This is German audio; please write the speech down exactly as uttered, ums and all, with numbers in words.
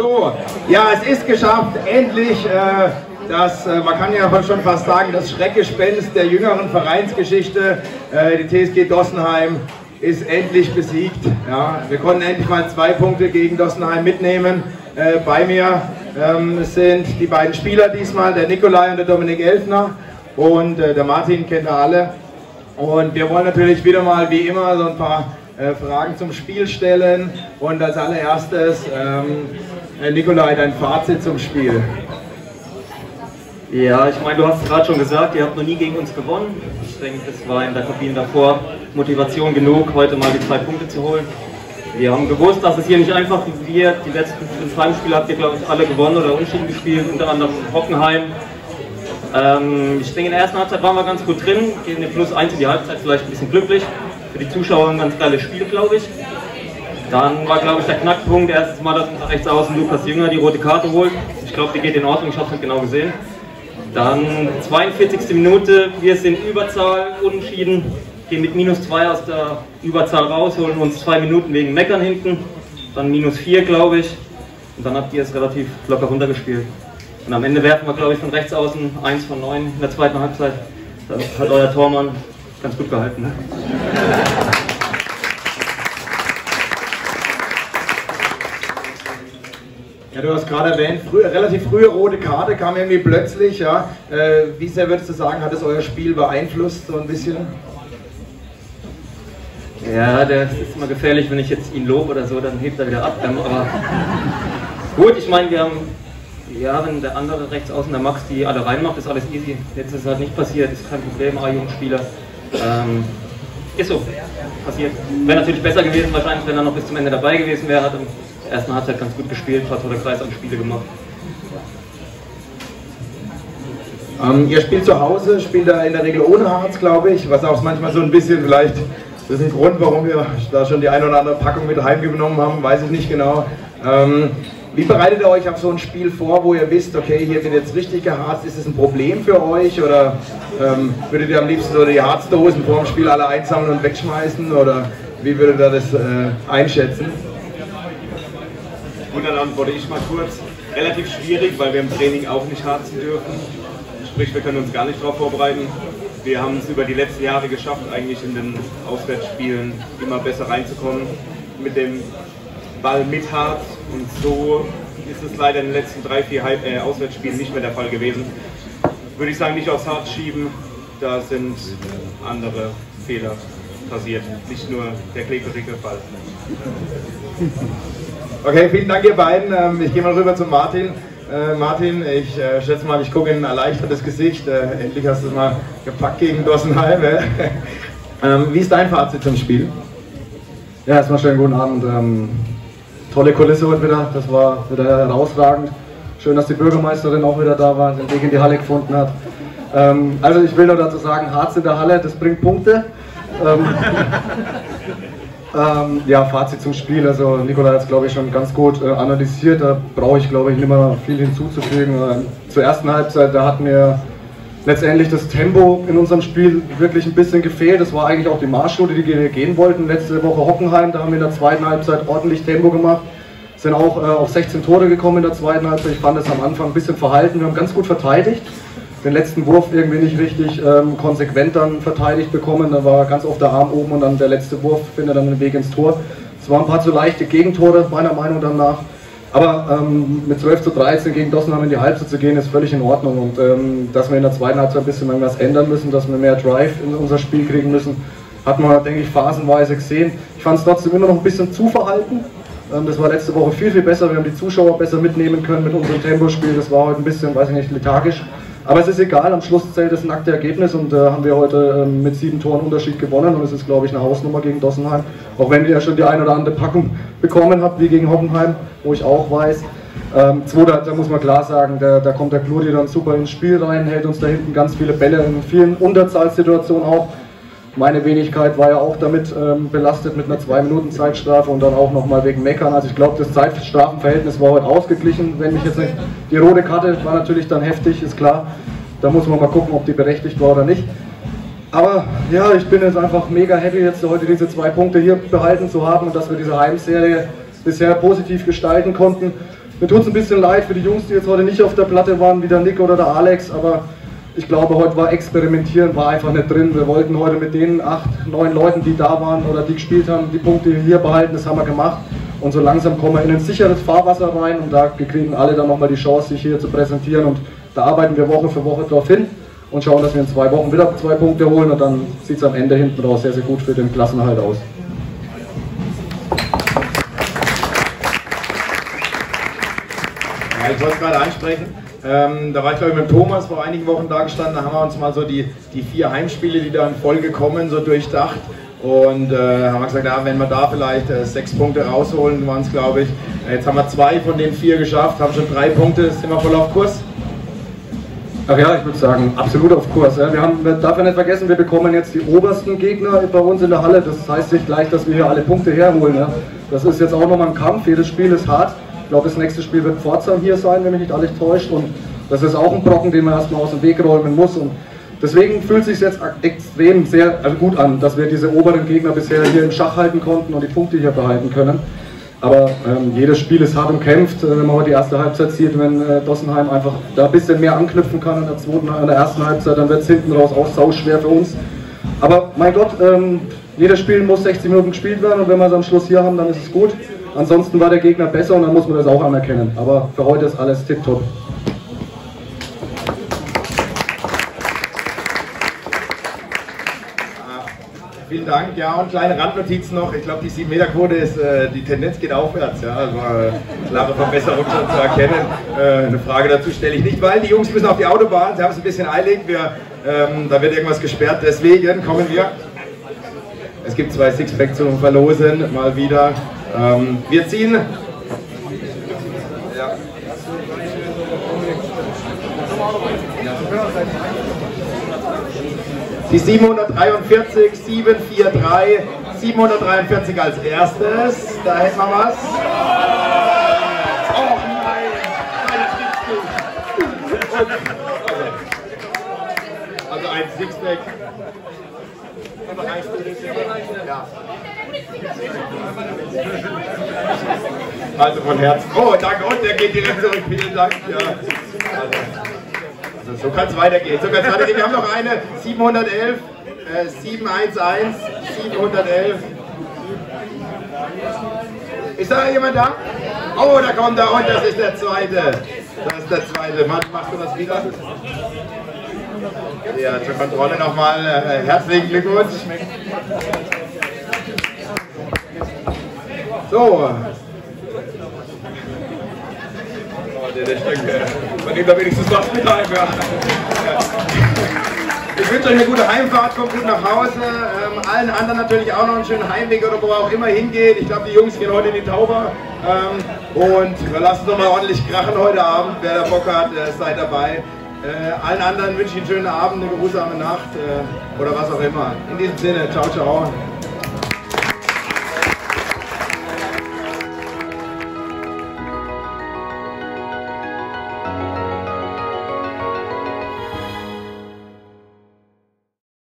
So, ja, es ist geschafft, endlich, äh, das, äh, man kann ja schon fast sagen, das Schreckgespenst der jüngeren Vereinsgeschichte, äh, die T S G Dossenheim ist endlich besiegt. Ja, wir konnten endlich mal zwei Punkte gegen Dossenheim mitnehmen. Äh, bei mir ähm, sind die beiden Spieler diesmal, der Nikolai und der Dominik Elfner, und äh, der Martin kennt ihr alle. Und wir wollen natürlich wieder mal, wie immer, so ein paar äh, Fragen zum Spiel stellen. Und als allererstes, ähm, Nikolai, dein Fazit zum Spiel. Ja, ich meine, du hast es gerade schon gesagt, ihr habt noch nie gegen uns gewonnen. Ich denke, das war in der Kabine davor Motivation genug, heute mal die zwei Punkte zu holen. Wir haben gewusst, dass es hier nicht einfach wird. Die letzten fünf Heimspiele habt ihr, glaube ich, alle gewonnen oder unentschieden gespielt, unter anderem Hockenheim. Ähm, ich denke, in der ersten Halbzeit waren wir ganz gut drin, gegen den Plus eins in die Halbzeit vielleicht ein bisschen glücklich. Für die Zuschauer ein ganz geiles Spiel, glaube ich. Dann war, glaube ich, der Knackpunkt, erstes Mal, dass unser Rechtsaußen Lukas Jünger die rote Karte holt. Ich glaube, die geht in Ordnung, ich habe es nicht genau gesehen. Dann zweiundvierzigste Minute, wir sind Überzahl, unentschieden, gehen mit minus zwei aus der Überzahl raus, holen uns zwei Minuten wegen Meckern hinten, dann minus vier, glaube ich, und dann habt ihr es relativ locker runtergespielt. Und am Ende werfen wir, glaube ich, von rechts außen eins von neun in der zweiten Halbzeit. Da hat euer Tormann ganz gut gehalten. Ne? Ja, du hast gerade erwähnt, früh, relativ frühe rote Karte kam irgendwie plötzlich. Ja. Äh, wie sehr würdest du sagen, hat es euer Spiel beeinflusst, so ein bisschen? Ja, das ist immer gefährlich, wenn ich jetzt ihn lobe oder so, dann hebt er wieder ab. Aber gut, ich meine, wir haben, ja, wenn der andere rechts außen, der Max, die alle reinmacht, ist alles easy. Jetzt ist es halt nicht passiert, ist kein Problem, A-Jugendspieler. Ähm, ist so, passiert. Wäre natürlich besser gewesen, wahrscheinlich, wenn er noch bis zum Ende dabei gewesen wäre. Hat im ersten Halbzeit ganz gut gespielt, hat vor der Kreis an Spiele gemacht. Ähm, ihr spielt zu Hause, spielt da in der Regel ohne Harz, glaube ich, was auch manchmal so ein bisschen vielleicht, das ist ein Grund, warum wir da schon die eine oder andere Packung mit heimgenommen haben, weiß ich nicht genau. Ähm, wie bereitet ihr euch auf so ein Spiel vor, wo ihr wisst, okay, hier wird jetzt richtig geharzt, ist es ein Problem für euch, oder ähm, würdet ihr am liebsten so die Harzdosen vor dem Spiel alle einsammeln und wegschmeißen, oder wie würdet ihr das äh, einschätzen? Gut, dann antworte ich mal kurz. Relativ schwierig, weil wir im Training auch nicht harzen dürfen. Sprich, wir können uns gar nicht darauf vorbereiten. Wir haben es über die letzten Jahre geschafft, eigentlich in den Auswärtsspielen immer besser reinzukommen mit dem Ball mit Harz. Und so ist es leider in den letzten drei, vier Halb äh, Auswärtsspielen nicht mehr der Fall gewesen. Würde ich sagen, nicht aufs Harz schieben, da sind andere Fehler passiert, nicht nur der klebrige Ball. Okay, vielen Dank ihr beiden. Ich gehe mal rüber zu Martin. Äh, Martin, ich äh, schätze mal, ich gucke in ein erleichtertes Gesicht. Äh, endlich hast du es mal gepackt gegen Dossenheim. Äh. ähm, wie ist dein Fazit zum Spiel? Ja, erstmal schönen guten Abend. Ähm, tolle Kulisse heute wieder, das war wieder herausragend. Schön, dass die Bürgermeisterin auch wieder da war, den Weg in die Halle gefunden hat. Ähm, also ich will nur dazu sagen, Harz in der Halle, das bringt Punkte. Ähm, Ähm, ja, Fazit zum Spiel, also Nikolai hat es, glaube ich, schon ganz gut äh, analysiert, da brauche ich, glaube ich, nicht mehr viel hinzuzufügen. Äh, zur ersten Halbzeit, da hat mir letztendlich das Tempo in unserem Spiel wirklich ein bisschen gefehlt. Das war eigentlich auch die Marschroute, die wir gehen wollten. Letzte Woche Hockenheim, da haben wir in der zweiten Halbzeit ordentlich Tempo gemacht, sind auch äh, auf sechzehn Tore gekommen in der zweiten Halbzeit. Ich fand es am Anfang ein bisschen verhalten, wir haben ganz gut verteidigt. Den letzten Wurf irgendwie nicht richtig ähm, konsequent dann verteidigt bekommen, da war ganz oft der Arm oben und dann der letzte Wurf findet dann den Weg ins Tor. Es waren ein paar zu leichte Gegentore, meiner Meinung nach, aber ähm, mit zwölf zu dreizehn gegen Dossenheim in die Halbzeit zu gehen, ist völlig in Ordnung, und ähm, dass wir in der zweiten Halbzeit ein bisschen irgendwas ändern müssen, dass wir mehr Drive in unser Spiel kriegen müssen, hat man, denke ich, phasenweise gesehen. Ich fand es trotzdem immer noch ein bisschen zu verhalten. Ähm, das war letzte Woche viel, viel besser, wir haben die Zuschauer besser mitnehmen können mit unserem Tempospiel, das war heute ein bisschen, weiß ich nicht, lethargisch. Aber es ist egal, am Schluss zählt das nackte Ergebnis, und äh, haben wir heute ähm, mit sieben Toren Unterschied gewonnen, und es ist, glaube ich, eine Hausnummer gegen Dossenheim. Auch wenn ihr ja schon die ein oder andere Packung bekommen habt, wie gegen Hockenheim, wo ich auch weiß. Ähm, zweiter, da muss man klar sagen, da, da kommt der Kludi dann super ins Spiel rein, hält uns da hinten ganz viele Bälle in vielen Unterzahlsituationen auch. Meine Wenigkeit war ja auch damit ähm, belastet mit einer zwei Minuten Zeitstrafe und dann auch nochmal wegen Meckern. Also ich glaube, das Zeitstrafenverhältnis war heute ausgeglichen. Wenn mich jetzt nicht, die rote Karte war natürlich dann heftig, ist klar. Da muss man mal gucken, ob die berechtigt war oder nicht. Aber ja, ich bin jetzt einfach mega happy, jetzt heute diese zwei Punkte hier behalten zu haben und dass wir diese Heimserie bisher positiv gestalten konnten. Mir tut es ein bisschen leid für die Jungs, die jetzt heute nicht auf der Platte waren, wie der Nick oder der Alex, aber ich glaube, heute war Experimentieren, war einfach nicht drin. Wir wollten heute mit den acht, neun Leuten, die da waren oder die gespielt haben, die Punkte hier behalten, das haben wir gemacht. Und so langsam kommen wir in ein sicheres Fahrwasser rein und da kriegen alle dann nochmal die Chance, sich hier zu präsentieren. Und da arbeiten wir Woche für Woche drauf hin und schauen, dass wir in zwei Wochen wieder zwei Punkte holen und dann sieht es am Ende hinten raus sehr, sehr gut für den Klassenerhalt aus. Ja, ich wollte es gerade ansprechen. Ähm, da war ich glaube ich mit Thomas vor einigen Wochen da gestanden, da haben wir uns mal so die, die vier Heimspiele, die da in Folge kommen, so durchdacht und äh, haben wir gesagt, ja, wenn wir da vielleicht äh, sechs Punkte rausholen, waren es glaube ich, jetzt haben wir zwei von den vier geschafft, haben schon drei Punkte, sind wir voll auf Kurs? Ach ja, ich würde sagen, absolut auf Kurs. Ja. Wir haben, man darf ja nicht vergessen, wir bekommen jetzt die obersten Gegner bei uns in der Halle, das heißt nicht gleich, dass wir hier alle Punkte herholen. Ja. Das ist jetzt auch nochmal ein Kampf, jedes Spiel ist hart. Ich glaube, das nächste Spiel wird Pforzheim hier sein, wenn mich nicht alles täuscht. Und das ist auch ein Brocken, den man erstmal aus dem Weg räumen muss. Und deswegen fühlt es sich jetzt extrem sehr gut an, dass wir diese oberen Gegner bisher hier im Schach halten konnten und die Punkte hier behalten können. Aber ähm, jedes Spiel ist hart umkämpft. Wenn man heute die erste Halbzeit sieht, wenn äh, Dossenheim einfach da ein bisschen mehr anknüpfen kann in der, zweiten, in der ersten Halbzeit, dann wird es hinten raus auch sauschwer für uns. Aber mein Gott, ähm, jedes Spiel muss sechzig Minuten gespielt werden und wenn wir es am Schluss hier haben, dann ist es gut. Ansonsten war der Gegner besser und dann muss man das auch anerkennen. Aber für heute ist alles tipptopp. Vielen Dank. Ja, und kleine Randnotiz noch. Ich glaube, die sieben Meter Quote ist, äh, die Tendenz geht aufwärts. Ja, also äh, klare Verbesserung schon zu erkennen. Äh, eine Frage dazu stelle ich nicht, weil die Jungs müssen auf die Autobahn. Sie haben es ein bisschen eilig. Wir, ähm, da wird irgendwas gesperrt. Deswegen kommen wir. Es gibt zwei Sixpack zu verlosen. Mal wieder. Ähm, wir ziehen. Ja. Die siebenhundertdreiundvierzig, sieben vier drei, siebenhundertdreiundvierzig als erstes, da hätten wir was. Oh nein, das gibt's nicht. Also ein Sixpack. Ja. Also von Herzen. Oh, danke, und der geht direkt zurück. Vielen Dank. Ja. Also. So kann es weitergehen. So kann's weitergehen. Wir haben noch eine siebenhundertelf, äh, sieben eins eins, siebenhundertelf. Ist da jemand da? Oh, da kommt er und das ist der zweite. Das ist der zweite. Mann, machst du das wieder? Ja, zur Kontrolle nochmal äh, herzlichen Glückwunsch. So. Der, der Stück, man nimmt da wenigstens was mit heim. Ja. Ich wünsche euch eine gute Heimfahrt, kommt gut nach Hause. Ähm, allen anderen natürlich auch noch einen schönen Heimweg oder wo ihr auch immer hingeht. Ich glaube, die Jungs gehen heute in die Tauber. Ähm, und wir lassen noch mal ordentlich krachen heute Abend. Wer da Bock hat, äh, seid dabei. Äh, allen anderen wünsche ich einen schönen Abend, eine geruhsame Nacht äh, oder was auch immer. In diesem Sinne, ciao, ciao.